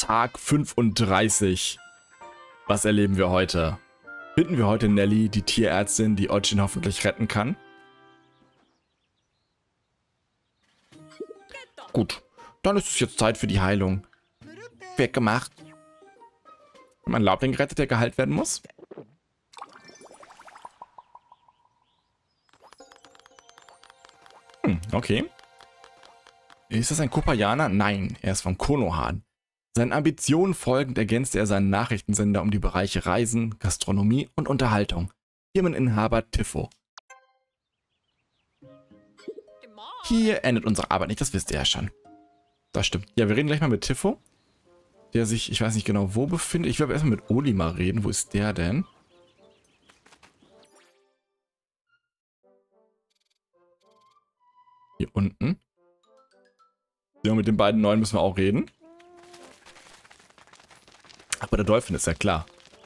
Tag 35. Was erleben wir heute? Finden wir heute Nelly, die Tierärztin, die Otchin hoffentlich retten kann? Gut, dann ist es jetzt Zeit für die Heilung. Weggemacht. Wenn man Laubling gerettet, der geheilt werden muss? Okay. Ist das ein Kopayaner? Nein, er ist von Konohan. Seinen Ambitionen folgend ergänzte er seinen Nachrichtensender um die Bereiche Reisen, Gastronomie und Unterhaltung. Firmeninhaber Tifo. Hier endet unsere Arbeit nicht, das wisst ihr ja schon. Das stimmt. Ja, wir reden gleich mal mit Tifo, der sich, ich weiß nicht genau wo befindet. Ich werde erstmal mit Olimar reden. Wo ist der denn? Hier unten. Ja, mit den beiden Neuen müssen wir auch reden. Aber der Dolphin ist ja klar.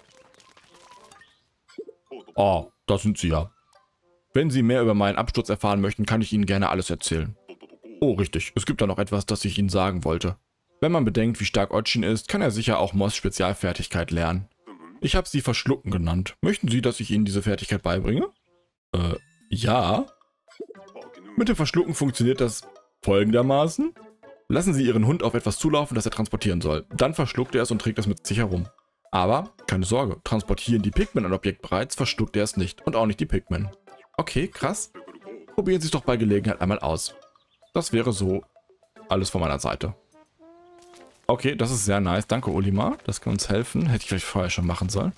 Oh, da sind sie ja. Wenn Sie mehr über meinen Absturz erfahren möchten, kann ich Ihnen gerne alles erzählen. Oh, richtig. Es gibt da noch etwas, das ich Ihnen sagen wollte. Wenn man bedenkt, wie stark Otchin ist, kann er sicher auch Moss Spezialfertigkeit lernen. Ich habe sie Verschlucken genannt. Möchten Sie, dass ich Ihnen diese Fertigkeit beibringe? Ja. Mit dem Verschlucken funktioniert das folgendermaßen. Lassen Sie Ihren Hund auf etwas zulaufen, das er transportieren soll. Dann verschluckt er es und trägt es mit sich herum. Aber, keine Sorge, transportieren die Pigmen ein Objekt bereits, verschluckt er es nicht. Und auch nicht die Pigmen. Okay, krass. Probieren Sie es doch bei Gelegenheit einmal aus. Das wäre so alles von meiner Seite. Okay, das ist sehr nice. Danke, Olimar. Das kann uns helfen. Hätte ich vielleicht vorher schon machen sollen.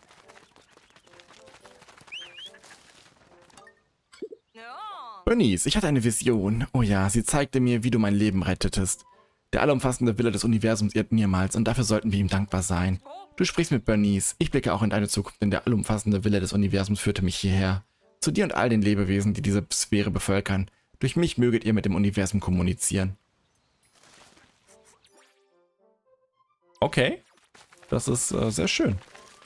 Bernice, ich hatte eine Vision. Oh ja, sie zeigte mir, wie du mein Leben rettetest. Der allumfassende Wille des Universums irrt niemals und dafür sollten wir ihm dankbar sein. Du sprichst mit Bernice. Ich blicke auch in deine Zukunft, denn der allumfassende Wille des Universums führte mich hierher. Zu dir und all den Lebewesen, die diese Sphäre bevölkern. Durch mich möget ihr mit dem Universum kommunizieren. Okay. Das ist sehr schön.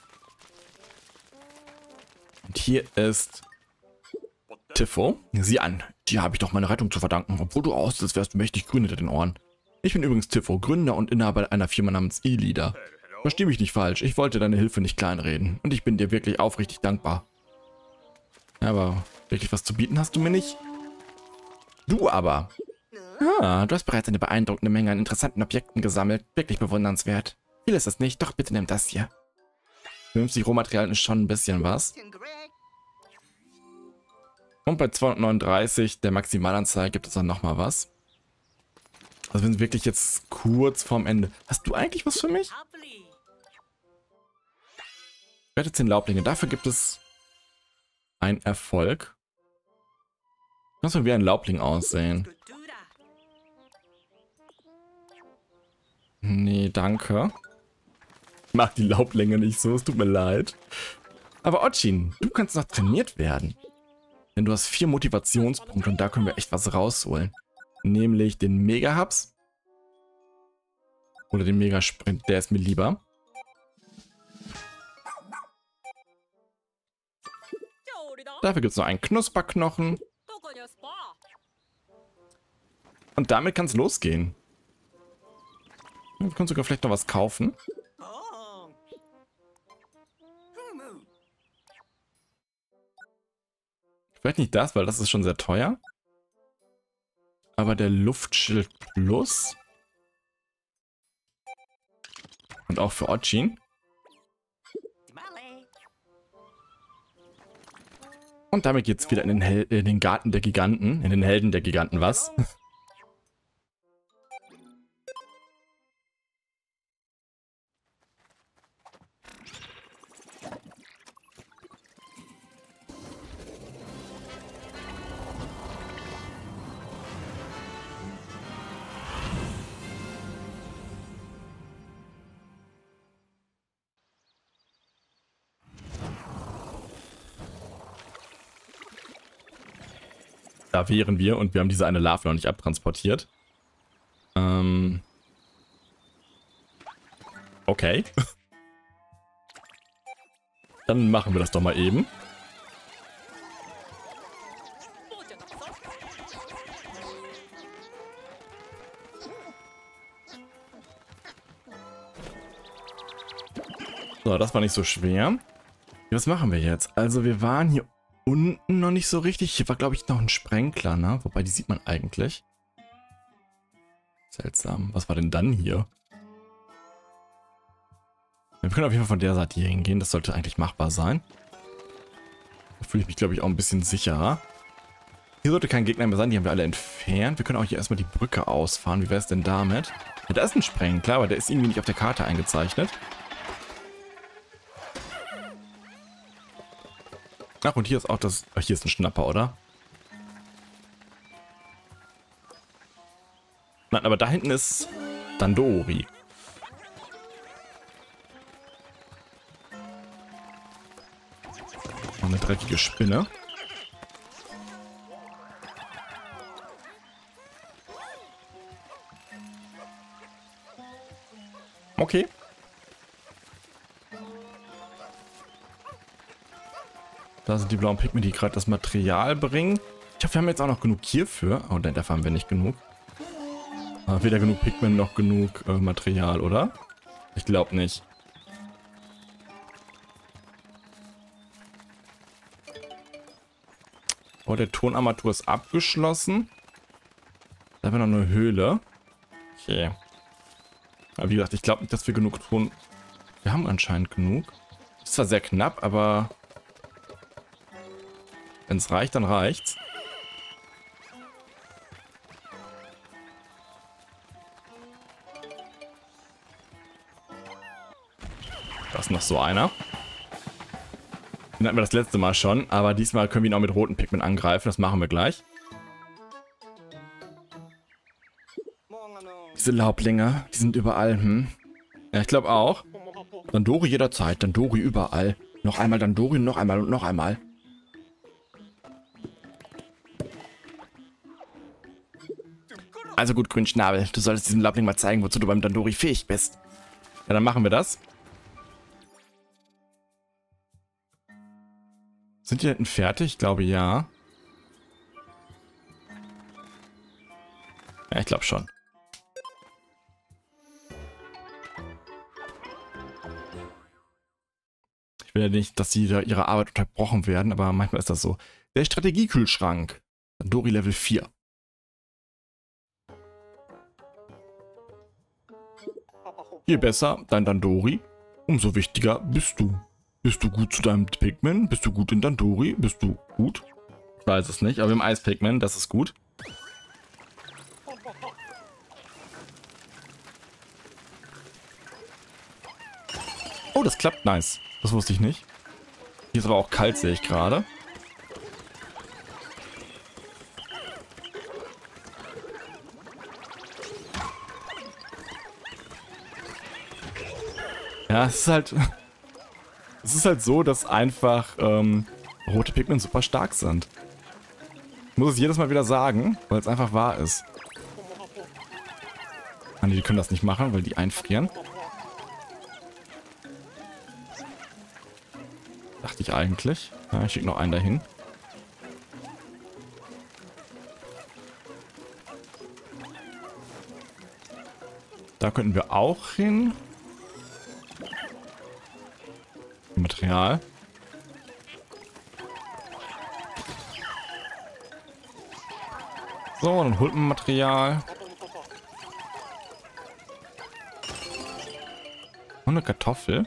Und hier ist Tifo. Sieh an, dir habe ich doch meine Rettung zu verdanken, obwohl du aussiehst, als wärst du mächtig grün hinter den Ohren. Ich bin übrigens Tifo, Gründer und Inhaber einer Firma namens E-Leader. Versteh mich nicht falsch, ich wollte deine Hilfe nicht kleinreden und ich bin dir wirklich aufrichtig dankbar. Aber wirklich was zu bieten hast du mir nicht? Du aber. Ah, du hast bereits eine beeindruckende Menge an interessanten Objekten gesammelt. Wirklich bewundernswert. Viel ist es nicht, doch bitte nimm das hier. 50 Rohmaterialien ist schon ein bisschen was. Und bei 239 der Maximalanzahl gibt es dann nochmal was. Also wir sind wirklich jetzt kurz vorm Ende. Hast du eigentlich was für mich? Rette 10 Laublinge. Dafür gibt es einen Erfolg. Das soll wie ein Laubling aussehen. Nee, danke. Ich mag die Laublinge nicht so, es tut mir leid. Aber Otchin, du kannst noch trainiert werden. Denn du hast 4 Motivationspunkte und da können wir echt was rausholen. Nämlich den Mega-Hubs. Oder den Mega-Sprint, der ist mir lieber. Dafür gibt es noch einen Knusperknochen. Und damit kann es losgehen. Wir können sogar vielleicht noch was kaufen. Vielleicht nicht das, weil das ist schon sehr teuer. Aber der Luftschild Plus. Und auch für Otchin. Und damit geht's wieder in den Garten der Giganten. In den Helden der Giganten, was? Da wären wir und wir haben diese eine Larve noch nicht abtransportiert. Okay. Dann machen wir das doch mal eben. So, das war nicht so schwer. Was machen wir jetzt? Also wir waren hier unten noch nicht so richtig. Hier war, glaube ich, noch ein Sprenkler, ne? Wobei, die sieht man eigentlich. Seltsam. Was war denn dann hier? Wir können auf jeden Fall von der Seite hier hingehen. Das sollte eigentlich machbar sein. Da fühle ich mich, glaube ich, auch ein bisschen sicherer. Hier sollte kein Gegner mehr sein. Die haben wir alle entfernt. Wir können auch hier erstmal die Brücke ausfahren. Wie wäre es denn damit? Ja, da ist ein Sprenkler, aber der ist irgendwie nicht auf der Karte eingezeichnet. Ach, und hier ist auch das... Ach, hier ist ein Schnapper, oder? Nein, aber da hinten ist Dandori. Eine dreckige Spinne. Okay. Da sind die blauen Pigmen, die gerade das Material bringen. Ich hoffe, wir haben jetzt auch noch genug hierfür. Oh, nein, dafür haben wir nicht genug. Weder genug Pigmen noch genug Material, oder? Ich glaube nicht. Oh, der Tonarmatur ist abgeschlossen. Da haben wir noch eine Höhle. Okay. Aber wie gesagt, ich glaube nicht, dass wir genug Ton... Wir haben anscheinend genug. Ist zwar sehr knapp, aber... Wenn es reicht, dann reicht's. Da ist noch so einer. Den hatten wir das letzte Mal schon, aber diesmal können wir ihn auch mit roten Pigment angreifen. Das machen wir gleich. Diese Laublinge, die sind überall, Ja, ich glaube auch. Dandori jederzeit, Dandori überall. Noch einmal Dandori, noch einmal und noch einmal. Also gut, Grünschnabel, du solltest diesem Laubling mal zeigen, wozu du beim Dandori fähig bist. Ja, dann machen wir das. Sind die hinten fertig? Ich glaube, ja. Ja, ich glaube schon. Ich will ja nicht, dass sie da ihre Arbeit unterbrochen werden, aber manchmal ist das so. Der Strategiekühlschrank. Dandori Level 4. Je besser dein Dandori, umso wichtiger bist du. Bist du gut zu deinem Pigman? Bist du gut in Dandori? Bist du gut? Ich weiß es nicht, aber im Eis-Pigman, das ist gut. Oh, das klappt nice. Das wusste ich nicht. Hier ist aber auch kalt, sehe ich gerade. Ja, es ist halt so, dass einfach rote Pigmen super stark sind. Ich muss es jedes Mal wieder sagen, weil es einfach wahr ist. Ah, nee, die können das nicht machen, weil die einfrieren. Dachte ich eigentlich. Ja, ich schicke noch einen dahin. Da könnten wir auch hin. Material. So, dann holt man Material. Und eine Kartoffel.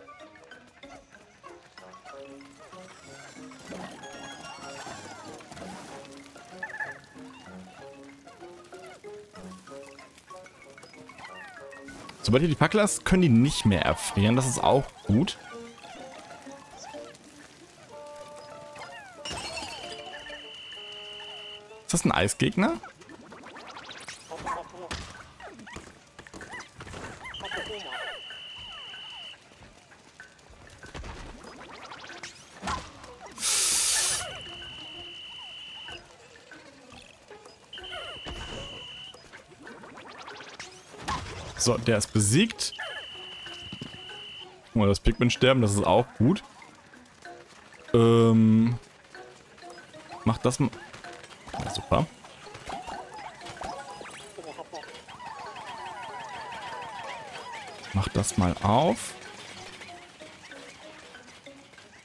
Sobald hier die Fackel ist, können die nicht mehr erfrieren. Das ist auch gut. Ist das ein Eisgegner? So, der ist besiegt. Oh, das Pigment sterben, das ist auch gut. Macht das mal. Ja, super. Mach das mal auf.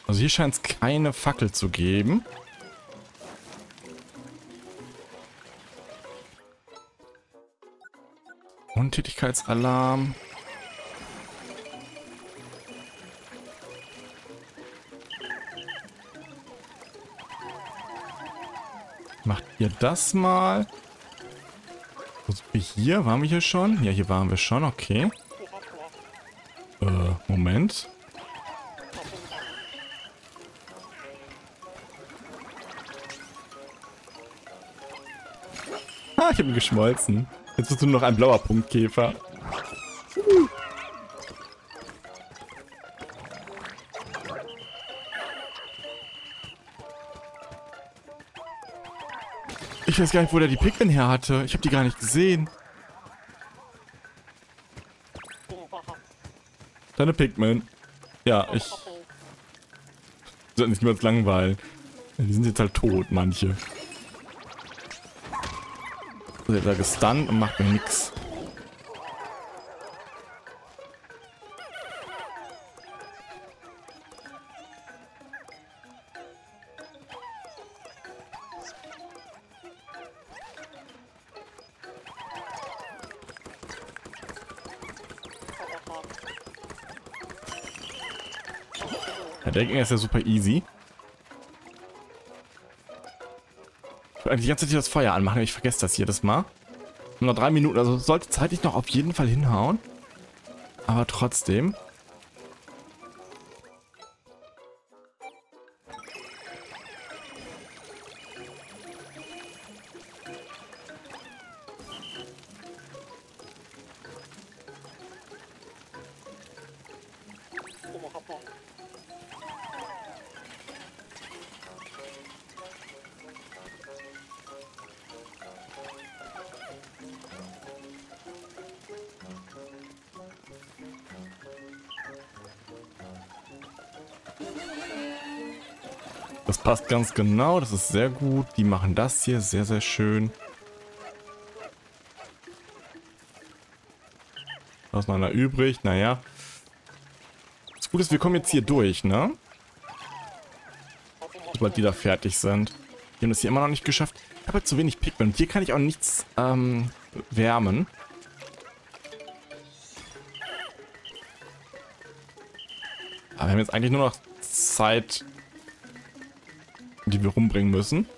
Also hier scheint es keine Fackel zu geben. Untätigkeitsalarm. Macht ihr das mal? Wo sind wir hier? Waren wir hier schon? Ja, hier waren wir schon, okay. Moment. Ah, ich habe ihn geschmolzen. Jetzt bist du nur noch ein blauer Punktkäfer. Ich weiß gar nicht, wo der die Pikmin her hatte. Ich habe die gar nicht gesehen. Deine Pikmin. Ja, ich... sollten sich niemals langweilen. Die sind jetzt halt tot, manche. So, jetzt ist er gestunt und macht mir nix. Ja, der Gegner ist ja super easy. Ich will eigentlich die ganze Zeit das Feuer anmachen, aber ich vergesse das jedes Mal. Nur noch 3 Minuten, also sollte zeitlich noch auf jeden Fall hinhauen. Aber trotzdem. Das passt ganz genau, das ist sehr gut. Die machen das hier sehr, sehr schön. Was ist noch einer übrig? Naja. Das Gute ist, wir kommen jetzt hier durch, ne? Sobald die da fertig sind. Die haben das hier immer noch nicht geschafft. Ich habe halt zu wenig Pikmin. Hier kann ich auch nichts wärmen. Aber wir haben jetzt eigentlich nur noch Zeit, die wir rumbringen müssen.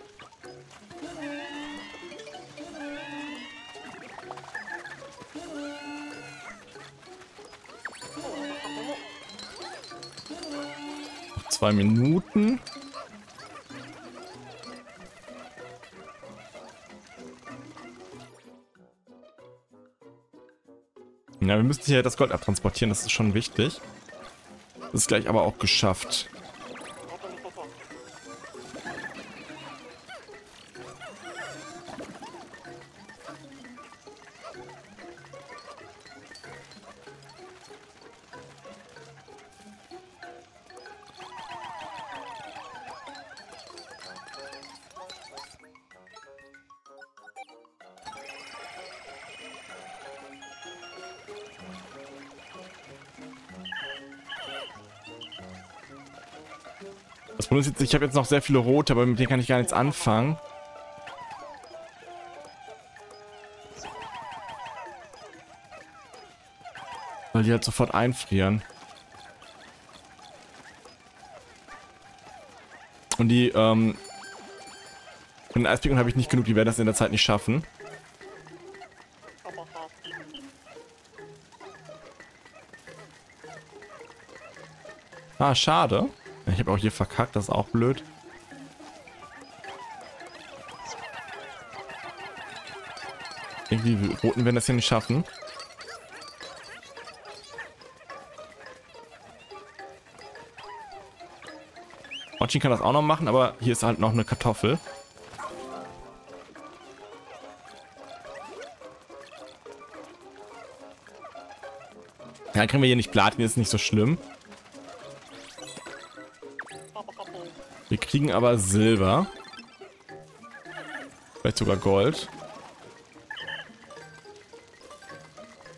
Noch 2 Minuten. Ja, wir müssen hier das Gold abtransportieren, das ist schon wichtig. Das ist gleich aber auch geschafft. Das Problem ist jetzt, ich habe jetzt noch sehr viele rote, aber mit denen kann ich gar nichts anfangen. Weil die halt sofort einfrieren. Und die, von den Eispikmin habe ich nicht genug, die werden das in der Zeit nicht schaffen. Ah, schade. Ich habe auch hier verkackt, das ist auch blöd. Irgendwie, die Roten werden das hier nicht schaffen. Ochin kann das auch noch machen, aber hier ist halt noch eine Kartoffel. Ja, kriegen wir hier nicht Platin, ist nicht so schlimm. Wir kriegen aber Silber. Vielleicht sogar Gold.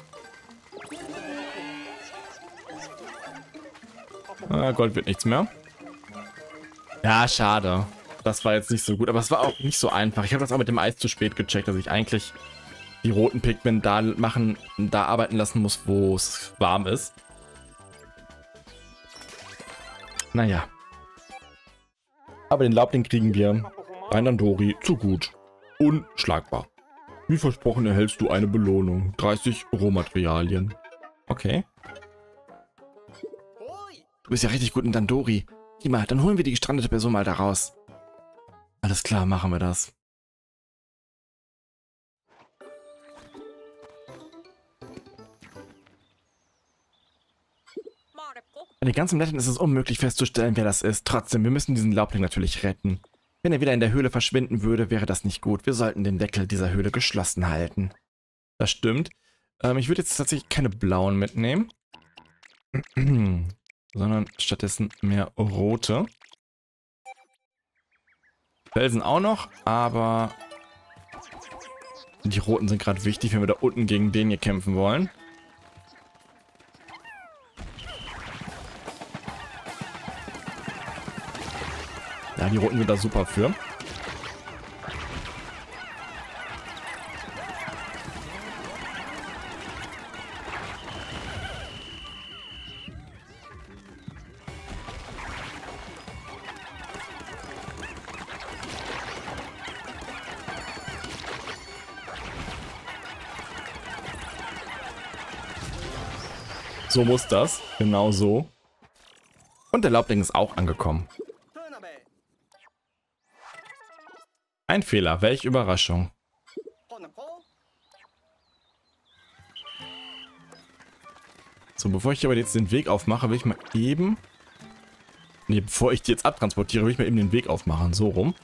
Ah, Gold wird nichts mehr. Ja, schade. Das war jetzt nicht so gut, aber es war auch nicht so einfach. Ich habe das auch mit dem Eis zu spät gecheckt, dass ich eigentlich die roten Pikmin da arbeiten lassen muss, wo es warm ist. Naja. Aber den Laubling kriegen wir bei Nandori zu gut. Unschlagbar. Wie versprochen erhältst du eine Belohnung. 30 Rohmaterialien. Okay. Du bist ja richtig gut in Dandori. Prima, dann holen wir die gestrandete Person mal da raus. Alles klar, machen wir das. Bei den ganzen Blättern ist es unmöglich festzustellen, wer das ist. Trotzdem, wir müssen diesen Laubling natürlich retten. Wenn er wieder in der Höhle verschwinden würde, wäre das nicht gut. Wir sollten den Deckel dieser Höhle geschlossen halten. Das stimmt. Ich würde jetzt tatsächlich keine blauen mitnehmen. Sondern stattdessen mehr rote. Felsen auch noch, aber die roten sind gerade wichtig, wenn wir da unten gegen den hier kämpfen wollen. Ja, die roten sind da super für. So muss das. Genau so. Und der Laubling ist auch angekommen. Ein Fehler. Welch Überraschung. So, bevor ich aber jetzt den Weg aufmache, will ich mal eben... Ne, bevor ich die jetzt abtransportiere, will ich mal eben den Weg aufmachen. So rum.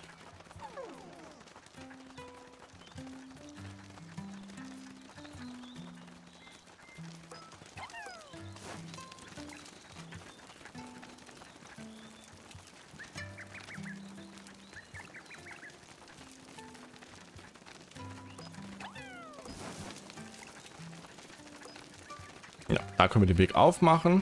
Ja, da können wir den Weg aufmachen.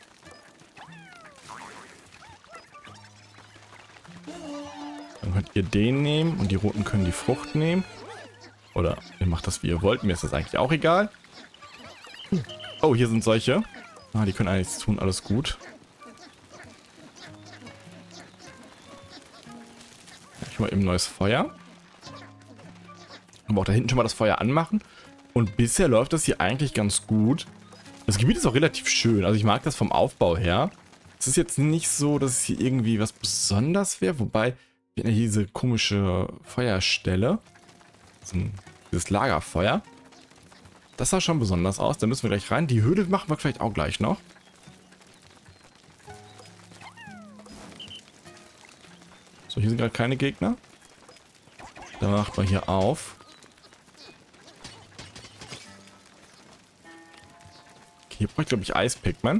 Dann könnt ihr den nehmen und die Roten können die Frucht nehmen. Oder ihr macht das, wie ihr wollt. Mir ist das eigentlich auch egal. Oh, hier sind solche. Ah, die können eigentlich nichts tun. Alles gut. Ich mal eben neues Feuer. Aber auch da hinten schon mal das Feuer anmachen. Und bisher läuft das hier eigentlich ganz gut. Das Gebiet ist auch relativ schön. Also ich mag das vom Aufbau her. Es ist jetzt nicht so, dass es hier irgendwie was besonders wäre. Wobei, wir haben ja hier diese komische Feuerstelle. Dieses Lagerfeuer. Das sah schon besonders aus. Da müssen wir gleich rein. Die Höhle machen wir vielleicht auch gleich noch. So, hier sind gerade keine Gegner. Dann macht man hier auf. Okay, hier brauche ich, glaube ich, Eis-Pikmin.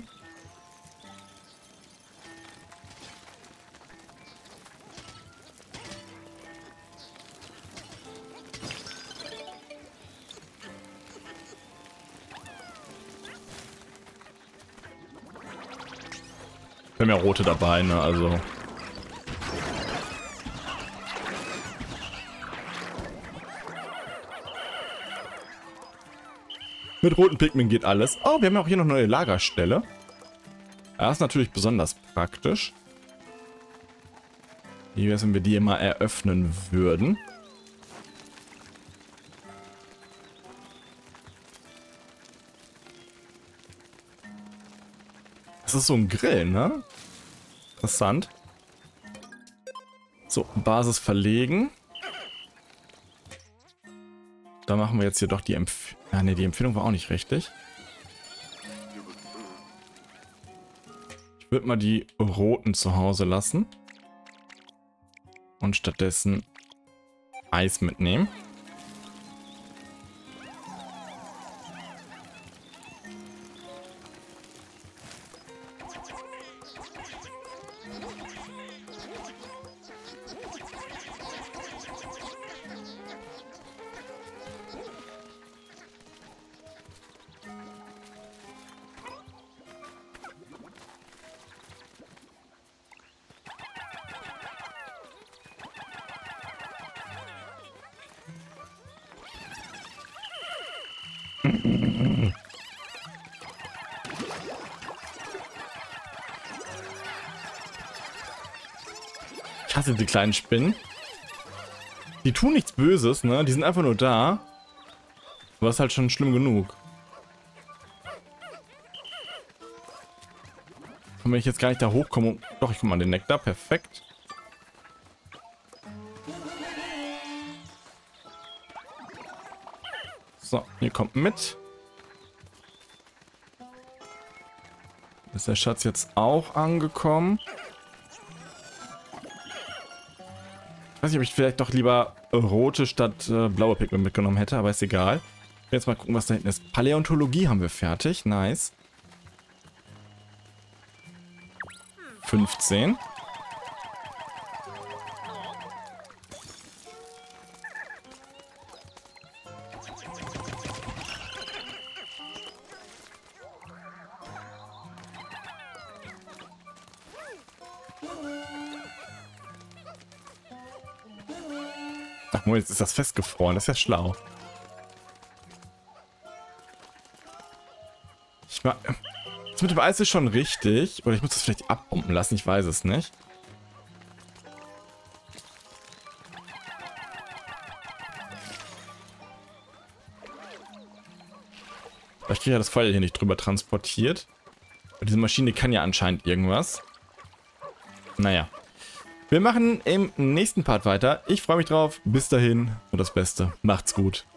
Wir haben ja rote dabei, ne, also... Mit roten Pikmin geht alles. Oh, wir haben ja auch hier noch eine neue Lagerstelle. Das ist natürlich besonders praktisch. Wie wäre es, wenn wir die mal eröffnen würden? Das ist so ein Grill, ne? Interessant. So, Basis verlegen. Da machen wir jetzt hier doch die Empfehlung. Ja, ne, die Empfehlung war auch nicht richtig. Ich würde mal die roten zu Hause lassen. Und stattdessen Eis mitnehmen. Ich hasse die kleinen Spinnen. Die tun nichts Böses, ne? Die sind einfach nur da. Aber ist halt schon schlimm genug. Und wenn ich jetzt gar nicht da hochkomme... Doch, ich komme an den Nektar. Perfekt. So, ihr kommt mit. Ist der Schatz jetzt auch angekommen? Ich weiß nicht, ob ich vielleicht doch lieber rote statt blaue Pigment mitgenommen hätte, aber ist egal. Jetzt mal gucken, was da hinten ist. Paläontologie haben wir fertig. Nice. 15. Ach, Moment, jetzt ist das festgefroren. Das ist ja schlau. Das mit dem Eis ist schon richtig. Oder ich muss das vielleicht abpumpen lassen. Ich weiß es nicht. Vielleicht kriege ich ja das Feuer hier nicht drüber transportiert. Aber diese Maschine kann ja anscheinend irgendwas. Naja. Wir machen im nächsten Part weiter. Ich freue mich drauf. Bis dahin und das Beste. Macht's gut.